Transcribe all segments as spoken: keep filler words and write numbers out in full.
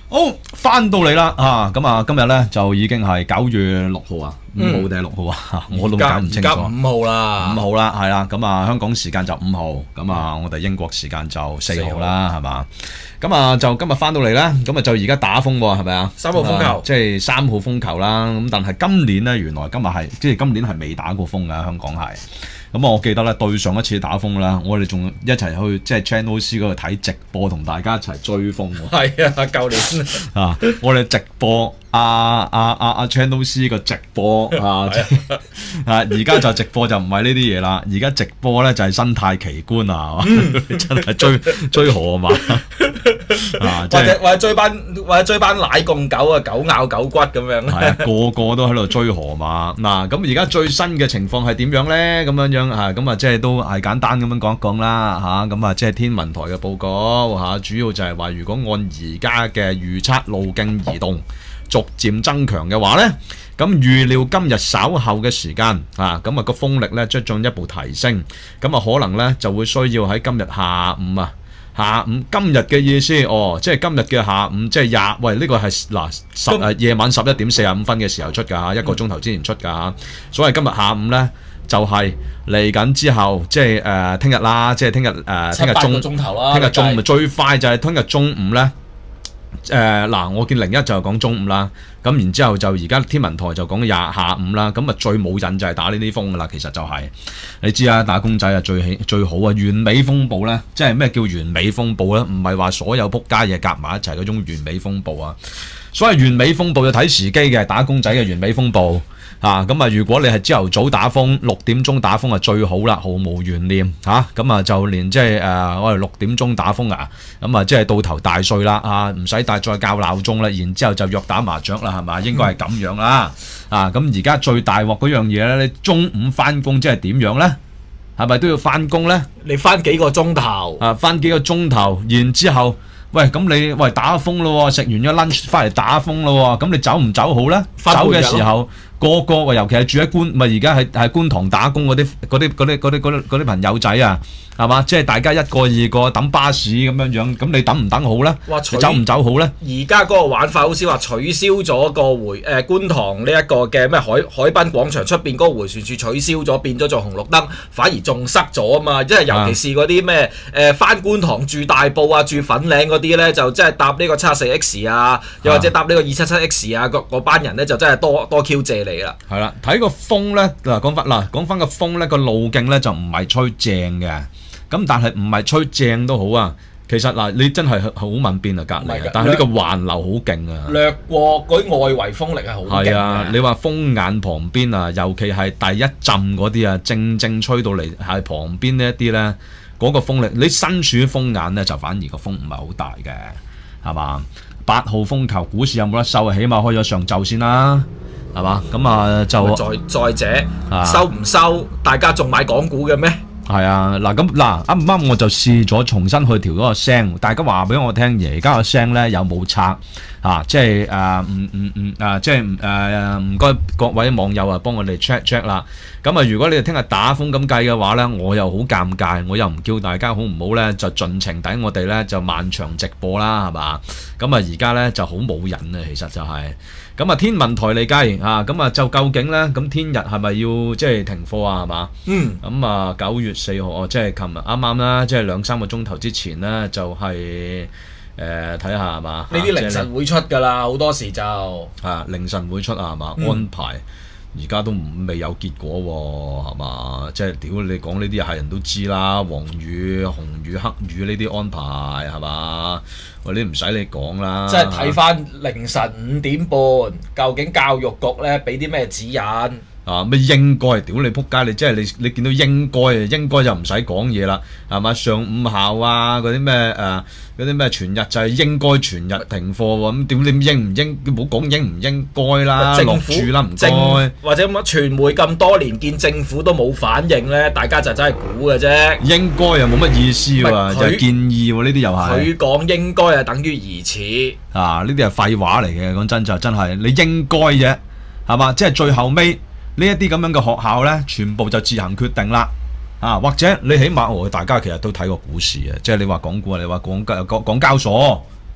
好，翻到嚟啦啊！咁啊，今日咧就已經係九月六號啊，五號定係六號啊？我都搞唔清楚。 而家五號啦， 五號啦，係啦。咁啊，香港時間就五號，咁啊，我哋英國時間就四號啦，係嘛？咁啊，就今日翻到嚟咧，咁啊就而家打風喎，係咪啊？ 三號風球， 即係三號風球啦。咁但係今年咧，原來今日係即係今年係未打過風㗎，香港係。咁我記得咧，對上一次打風啦，我哋仲一齊去即係 Channel C 嗰度睇直播，同大家一齊追風喎。 係啊，舊年啊，我哋直播阿阿阿阿 Channel C 個直播啊，啊而家就直播就唔係呢啲嘢啦，而家直播咧就係生態奇觀啊，真係追追河啊嘛，啊或者或者追班或者追班奶共狗啊，狗咬狗骨咁樣。 係啊，個個都喺度追河馬。嗱，咁而家最新嘅情況係點樣咧？咁樣樣啊，咁啊，即係都係簡單咁樣講一講啦，嚇。咁啊，即係天文台嘅報告嚇，主要就係話，如果按而家嘅預測路徑移動，逐漸增強嘅話咧，咁預料今日稍後嘅時間啊，咁啊個風力咧將進一步提升，咁啊可能咧就會需要喺今日下午啊。下午今日嘅意思，哦，即係今日嘅下午，即係廿，喂，呢、這個係嗱十誒夜晚十一點四十五分嘅時候出㗎嚇，一個鐘頭之前出㗎嚇。所以今日下午咧就係嚟緊之後，即係誒聽日啦，即係聽日誒聽日中， 鐘頭啦， 聽日中午最快就係聽日中午咧。誒嗱、呃，我見零一就講中午啦，咁然之後就而家天文台就講廿下午啦，咁啊最冇癮就係打呢啲風噶啦，其實就係、是、你知啊，打工仔啊最起最好啊，完美風暴咧，即係咩叫完美風暴咧？唔係話所有仆街嘢夾埋一齊嗰種完美風暴啊，所謂完美風暴就睇時機嘅，打工仔嘅完美風暴。啊，咁啊，如果你係朝頭早打風，六點鐘打風啊最好啦，毫無懸念嚇。咁啊，就連即係誒，我哋六點鐘打風啊，咁啊，即係到頭大睡啦，啊，唔使帶再校鬧鐘啦，然之後就約打麻雀啦，係嘛？應該係咁樣啦。啊，咁而家最大鑊嗰樣嘢咧，你中午翻工即係點樣咧？係咪都要翻工咧？ 你翻幾個鐘頭？ 啊，翻幾個鐘頭，然之後，喂，咁你喂打風咯喎，食完咗 lunch 翻嚟打風咯喎，咁你走唔走好咧？走嘅時候。個個尤其係住喺觀，咪而家係係觀塘打工嗰啲嗰啲嗰啲嗰啲嗰啲朋友仔啊，係嘛？即係大家一個二個等巴士咁樣樣，咁你等唔等好咧？你走唔走好咧？ 而家嗰個玩法好似話取消咗個回誒、呃、觀塘呢一個嘅咩海海濱廣場出邊嗰個迴旋處取消咗，變咗做紅綠燈，反而仲塞咗啊嘛！即係尤其是嗰啲咩誒返觀塘住大埔啊、住粉嶺嗰啲咧，就即係搭呢個七四 X 啊，又或者搭呢個二七七 X 啊，嗰班人咧就真係多多 Q 謝你啦。 係啦，睇個風咧嗱，講翻嗱，講翻個風咧個路徑咧就唔係吹正嘅，咁但係唔係吹正都好啊。其實嗱，你真係好問變啊隔離，但係呢個環流好勁啊， 掠過嗰啲外圍風力係好勁。 係啊，你話風眼旁邊啊，尤其係第一陣嗰啲啊，正正吹到嚟係旁邊呢一啲咧，嗰、嗰個風力，你身處風眼咧就反而個風唔係好大嘅，係嘛？八號風球，股市有冇得收啊？起碼開咗上晝先啦。係嘛？咁啊就再再者、 啊、 收唔收？大家仲買港股嘅咩？ 係啊，嗱咁嗱啱唔啱？我就試咗重新去調嗰個聲，大家話俾我聽，而家個聲咧有冇拆啊？即係誒唔唔唔誒，即係誒唔該各位網友啊，幫我哋 check check 啦。咁啊，如果你哋聽日打風咁計嘅話咧，我又好尷尬，我又唔叫大家好唔好咧，就盡情等我哋咧就漫長直播啦，係嘛？咁啊，而家咧就好冇癮啊，其實就係、是。咁啊，天文台嚟計啊，咁啊就究竟咧，咁天日係咪要即係停課啊？係嘛？嗯。咁啊，九月四號哦，即係琴日啱啱啦，即係兩三個鐘頭之前咧，就係誒睇下係嘛？ 呢啲凌晨會出㗎啦，好多時就啊凌晨會出啊，係嘛？嗯、安排而家都未有結果喎，係嘛？即係屌你講呢啲係人都知啦，黃雨、紅雨、黑雨呢啲安排係嘛？嗰啲唔使你講啦。 即係睇翻凌晨五點半，究竟教育局咧俾啲咩指引？ 啊咩應該？屌你仆街！你即係你你見到應該啊，應該就唔使講嘢啦，係嘛？上午校啊，嗰啲咩誒嗰啲咩全日就係應該全日停課喎。咁屌你應唔應？唔好講應唔應該啦，落住啦唔該。 或者乜傳媒咁多年見政府都冇反應咧，大家就真係估嘅啫。 應該又冇乜意思喎，就係建議喎，呢啲又係。 佢講應該係等於疑似。 啊！呢啲係廢話嚟嘅，講真就真係你應該嘅，係嘛？即係最後尾。呢一啲咁樣嘅學校咧，全部就自行決定啦，啊或者你起碼我大家其實都睇過股市嘅，即係你話港股啊，你話港交港港交所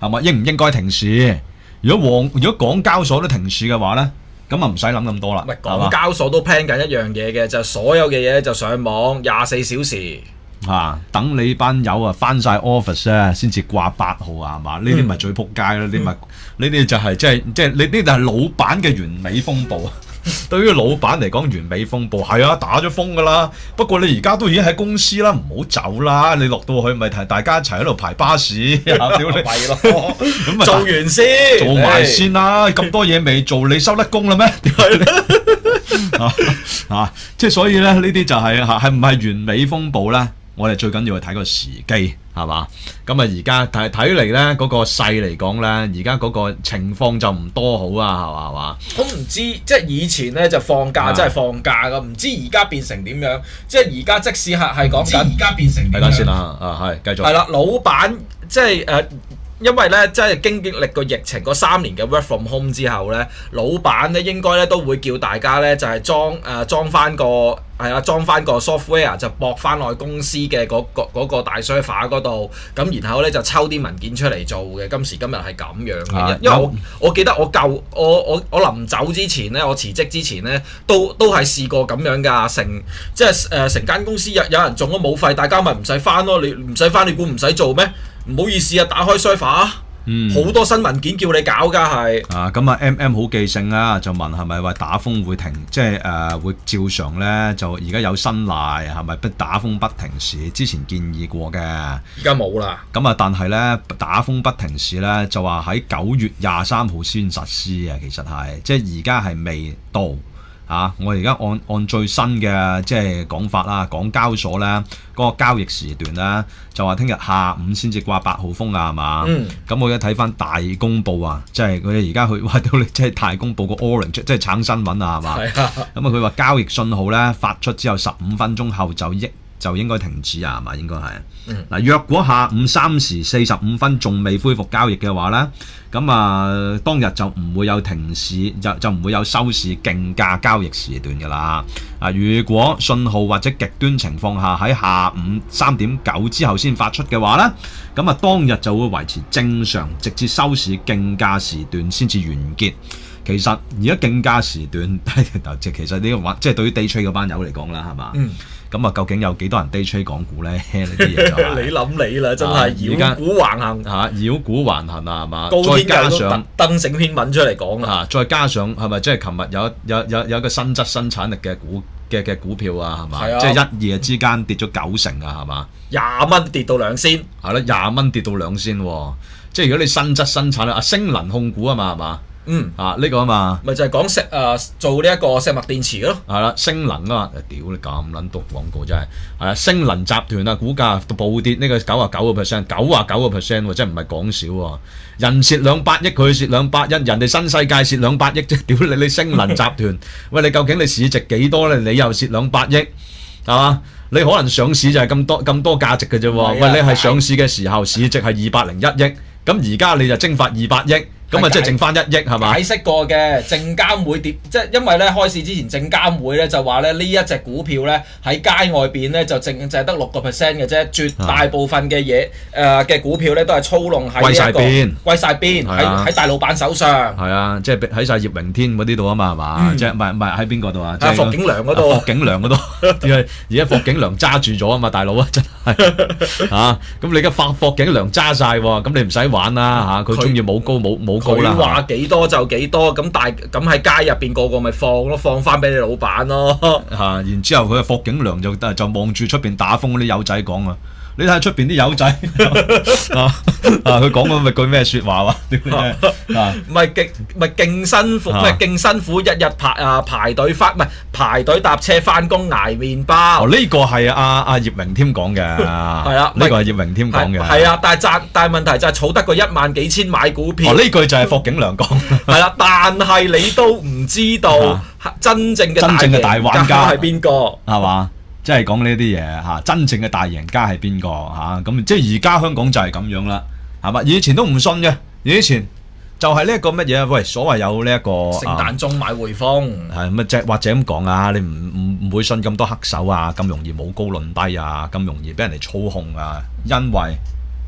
係嘛？應唔應該停市？如果黃如果港交所都停市嘅話咧，咁啊唔使諗咁多啦。 唔係港交所都 plan 緊一樣嘢嘅，就係所有嘅嘢就上網廿四小時。 啊！等你班友啊翻晒 office 咧，先至掛八號啊，係嘛？呢啲咪最撲街啦！呢啲咪呢啲就係即係即係你呢啲就係老闆嘅完美風暴啊！對於老闆嚟講，完美風暴係啊，打咗風噶啦。不過你而家都已經喺公司啦，唔好走啦。你落到去咪提大家一齊喺度排巴士，屌你咪咯！咁啊做完先， 做埋先啦。咁多嘢未做，你收得工啦咩？啊啊！即係所以咧，呢啲就係嚇係唔係完美風暴咧？我哋最緊要去睇個時機，係嘛？咁啊，而家睇睇嚟咧，嗰個勢嚟講咧，而家嗰個情況就唔多好啊，係嘛？係嘛？ 我唔知，即係以前咧就放假，真係放假噶，唔知而家變成點樣？即係而家即使係係講緊，而家變成點樣？ 睇下先啦，啊係，繼續。係啦，老闆即係誒。呃因為咧，即係經歷個疫情嗰三年嘅 work from home 之後咧，老闆咧應該咧都會叫大家咧就係裝誒裝翻個係啊裝翻個 software 就駁翻落公司嘅嗰、嗰個嗰個大 server 嗰度，咁然後咧就抽啲文件出嚟做嘅。今時今日係咁樣嘅，啊、因為我我記得我舊我我我臨走之前咧，我辭職之前咧都都係試過咁樣㗎，成即係誒成間公司有有人中咗冇費，大家咪唔使翻咯，你唔使翻你估唔使做咩？唔好意思啊，打開 server，好、嗯、多新文件叫你搞㗎係。啊， 咁啊 M M 好記性啊，就問係咪話打風會停，即係誒、呃、會照常咧？就而家有新例係咪不打風不停市？之前建議過嘅， 而家冇啦。 咁啊，但係咧打風不停市咧，就話喺九月廿三號先實施啊。其實係即係而家係未到。啊！我而家按按最新嘅即係講法啦，港交所咧嗰、嗰個交易時段咧就話聽日下午先至掛八號風啊，係嘛？嗯。咁我而家睇翻大公報啊，即係佢哋而家去話到你即係大公報個 orange 即係橙新聞啊，係嘛？係啊。咁啊，佢話交易信號咧發出之後十五分鐘後就應就應該停止啊，係嘛？應該係。嗯。嗱，若果下午三時四十五分仲未恢復交易嘅話咧，咁啊，當日就唔會有停市，就就唔會有收市競價交易時段㗎啦。啊，如果信號或者極端情況下喺下午三點九之後先發出嘅話咧，咁啊當日就會維持正常，直至收市競價時段先至完結。其實而家競價時段，即係其實呢個話，即係對於 day trade 嗰班友嚟講啦，係嘛？嗯。咁啊，究竟有幾多人 day trade 港股咧？呢啲嘢就係、 你諗你啦，真係妖股橫行嚇，妖股橫行啊，係嘛？ 再加上登整篇文出嚟講啊，再加上係咪即係琴日有有有有一個新質生產力嘅股嘅嘅股票啊，係嘛？即係一夜之間跌咗九成啊，係嘛？ 廿蚊跌到兩仙， 係啦，廿蚊跌到兩仙喎。即係如果你新質生產力啊，星能控股啊嘛，係嘛？嗯啊呢、這個啊嘛， 咪就係講石誒、呃、做呢一個石墨電池咯， 係啦，星能啊嘛，屌你咁撚多廣告真係，係啊，星能集團啊股價暴跌呢個九啊九個 percent， 九啊九個 percent 喎，真係唔係講少喎，人蝕兩百億佢蝕兩百一，人哋新世界蝕兩百億啫，屌你你星能集團，喂你究竟你市值幾多咧？你又蝕兩百億，係嘛？你可能上市就係咁多咁多價值嘅啫喎，喂你係上市嘅時候市值係二百零一億，咁而家你就蒸發二百億。咁啊，即係剩翻一億係嘛？ 解釋過嘅，證監會跌，即係因為咧開市之前，證監會咧就話咧呢一隻股票咧喺街外邊咧就淨淨係得六個 percent 嘅啫，絕大部分嘅嘢誒嘅股票咧都係操弄喺呢一個歸晒邊，喺喺大老闆手上。 係啊，即係喺晒葉榮添嗰啲度啊嘛，係嘛？即係唔係唔係喺邊個度啊？ 喺霍景良嗰度。 霍景良嗰度，而家霍景良揸住咗啊嘛，大佬啊真係嚇！咁你而家霍霍景良揸晒喎，咁你唔使玩啦嚇，佢中意冇高冇冇。 佢話幾多就幾多，咁大咁喺街入邊個個咪放咯，放翻俾你老闆咯。 嚇、啊！然之後佢霍景良就就望住出邊打風嗰啲友仔講啊，你睇下出邊啲友仔啊啊！佢講嗰咪句咩説話喎？啊！ 唔係勁唔係勁辛苦，唔係勁辛苦，日日排啊排隊翻，唔係排隊搭車翻工捱麵包。 哦，呢、這個係阿阿葉榮添講嘅，係啊， 呢個係葉榮添講嘅。 係啊，但係賺，但係問題就係儲得個一萬幾千買股票。 哦，呢句就係霍景良講。 係啦，但係你都唔知道真正嘅真正嘅大玩家係邊個？ 係嘛？即係講呢啲嘢嚇，真正嘅大贏家係邊個嚇？咁即係而家香港就係咁樣啦，係嘛？以前都唔信嘅，以前就係呢一個乜嘢？喂，所謂有呢、這、一個聖誕鐘買匯豐係乜即或者咁講啊？你唔唔唔會信咁多黑手啊？咁容易舞高論低啊？咁容易俾人哋操控啊？因為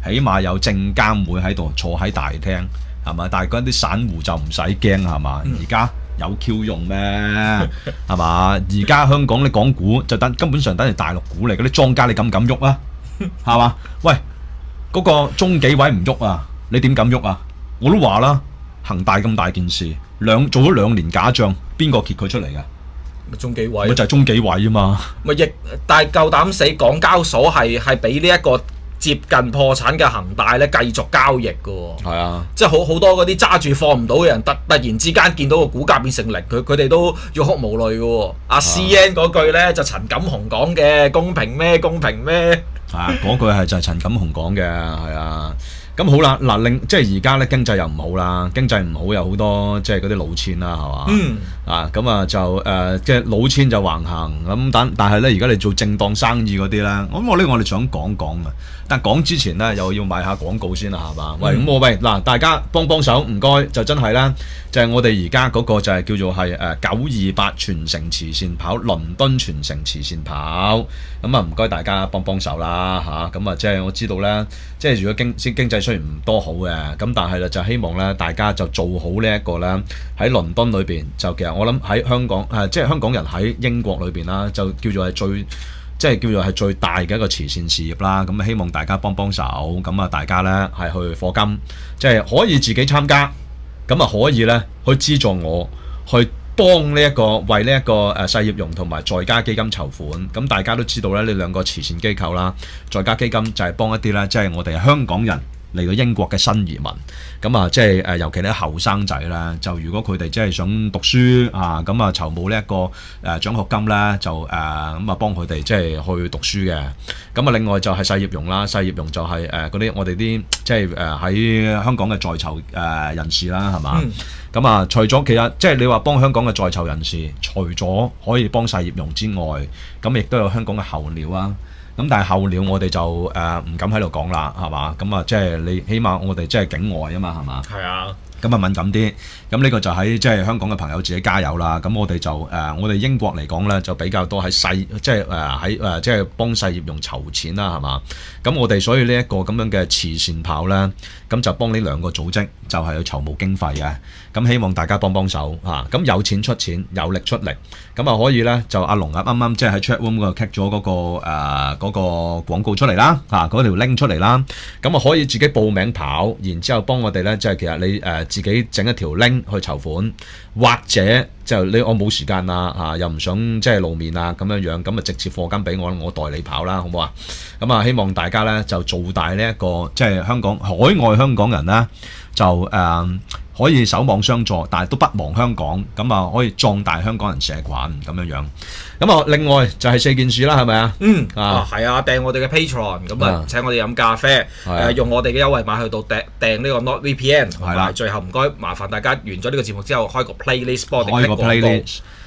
起碼有證監會喺度坐喺大廳，係嘛？但係嗰啲散戶就唔使驚係嘛？而家有 Q 用咩？係嘛？而家香港啲港股就等根本上等於大陸股嚟，嗰啲莊家你敢唔敢喐啊？係嘛？喂，嗰、嗰個中紀委唔喐啊？你點敢喐啊？我都話啦，恒大咁大件事，兩做咗兩年假帳，邊個揭佢出嚟㗎？ 咪中紀委， 咪就係中紀委啊嘛。 咪亦但係夠膽死，港交所係係俾呢一個接近破產嘅恒大咧繼續交易嘅喎。 係啊， 即係好好多嗰啲揸住放唔到嘅人，突突然之間見到個股價變成零，佢佢哋都欲哭無淚嘅喎。阿 C N 嗰句咧就陳錦鴻講嘅，公平咩？公平咩？ 係啊，嗰句係就係陳錦鴻講嘅，係啊。咁好啦，嗱令即係而家咧經濟又唔好啦，經濟唔好有好多即係嗰啲老千啦，係嘛？ 嗯。 啊，咁啊就誒、呃、即係老千就橫行咁，但但係咧而家你做正當生意嗰啲咧，咁我呢個我哋想講講啊。但講之前咧又要買下廣告先啦，係嘛？嗯、喂，咁我喂嗱，大家幫幫手，唔該，就真係啦，就係、是、我哋而家嗰個就係叫做係誒九二八全城慈善跑，倫敦全城慈善跑，咁啊唔該大家幫幫手啦嚇，咁啊即係我知道咧，即係如果經經濟雖然唔多好嘅，咁但係咧就希望咧大家就做好呢一個咧喺倫敦裏邊，就其實我諗喺香港誒，即係香港人喺英國裏邊啦，就叫做係最。即係叫做係最大嘅一個慈善事業啦，咁希望大家幫幫手，咁啊大家呢係去課金，即係可以自己參加，咁啊可以呢去資助我去幫呢一個為呢一個誒細葉榕同埋在家基金籌款，咁大家都知道咧呢兩個慈善機構啦，在家基金就係幫一啲呢，即係我哋香港人嚟到英國嘅新移民，咁啊即係誒尤其啲後生仔啦，就如果佢哋即係想讀書啊，咁啊籌募呢一個誒獎學金咧，就誒咁啊幫佢哋即係去讀書嘅。咁啊另外就係細葉榕啦，細葉榕就係誒嗰啲我哋啲即係誒喺香港嘅在囚誒人士啦，係嘛？咁、嗯、啊除咗其實即係你話幫香港嘅在囚人士，除咗可以幫細葉榕之外，咁亦都有香港嘅候鳥啊。咁但係候鳥我哋就誒唔敢喺度講啦，係嘛？咁啊即係你起碼我哋即係境外啊嘛，係嘛？ 係啊。 咁啊敏感啲，咁呢個就喺即係香港嘅朋友自己加油啦。咁我哋就誒、呃，我哋英國嚟講咧，就比較多喺細，即係誒喺誒，即係幫細葉榕籌錢啦，係嘛？咁我哋所以呢一個咁樣嘅慈善跑咧，咁就幫呢兩個組織就係去籌募經費嘅。咁希望大家幫幫手嚇，咁、啊、有錢出錢，有力出力，咁啊可以咧就阿龍啊啱啱即係喺 chat room 嗰度 cut 咗嗰個誒嗰、呃嗰個廣告出嚟啦，嚇嗰條 link 出嚟啦，咁啊可以自己報名跑，然之後幫我哋咧，即係其實你誒。呃自己整一條 link 去籌款，或者就你我冇時間啊嚇，又唔想即係露面啊咁樣樣，咁啊直接課金俾我，我代你跑啦，好唔好啊？咁啊希望大家咧就做大呢、這、一個即係香港海外香港人咧就誒、呃、可以守望相助，但係都不忘香港，咁啊可以壯大香港人社群咁樣樣。咁啊另外就係四件事啦，係咪啊？嗯啊係啊，訂我哋嘅 Patreon， 咁啊請我哋飲咖啡，誒、啊、用我哋嘅優惠碼去到訂訂呢個 NordVPN，同埋最後唔該麻煩大家完咗呢個節目之後開個 playlist 幫我哋 click 廣告。